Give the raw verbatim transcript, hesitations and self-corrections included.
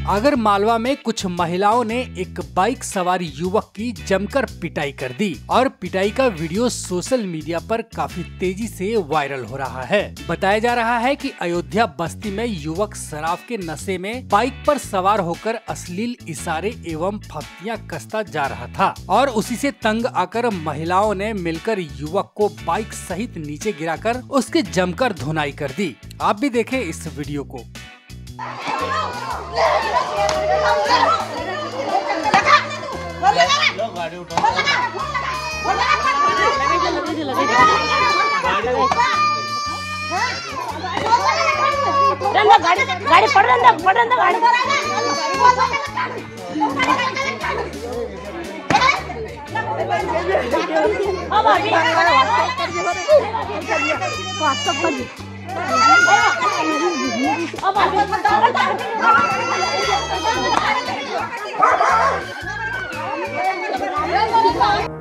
आगर मालवा में कुछ महिलाओं ने एक बाइक सवार युवक की जमकर पिटाई कर दी और पिटाई का वीडियो सोशल मीडिया पर काफी तेजी से वायरल हो रहा है। बताया जा रहा है कि अयोध्या बस्ती में युवक शराब के नशे में बाइक पर सवार होकर अश्लील इशारे एवं फप्तियां कसता जा रहा था और उसी से तंग आकर महिलाओं ने मिलकर युवक को बाइक सहित नीचे गिराकर उसके जमकर धुनाई कर दी। आप भी देखें इस वीडियो को। गाड़ी गाड़ी पड़ रहा पड़ रहा गाड़ी अब अभी व्हाट्सएप कर अब